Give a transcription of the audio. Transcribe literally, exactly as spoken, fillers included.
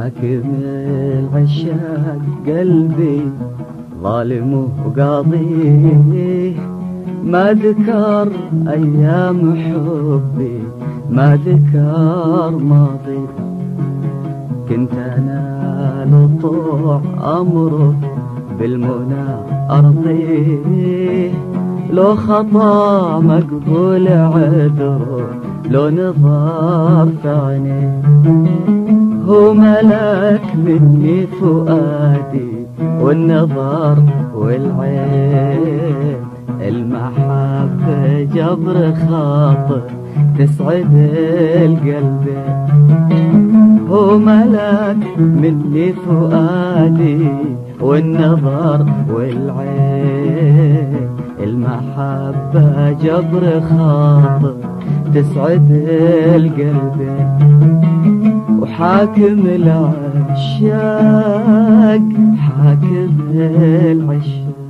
حاكم العشاق قلبي ظالم وقاضيه، ما ذكر أيام حبي ما ذكر ماضي. كنت أنا لطوع أمره بالمنى أرضيه، لو خطا مقبول عذره لو نظر في عينيه. هو ملك مني فؤادي والنظر والعين، المحبة جبر خاطر تسعد القلب. هو ملك مني فؤادي والنظر والعين، المحبة جبر خاطر تسعد القلب. وحاكم العشاق حاكم العشاق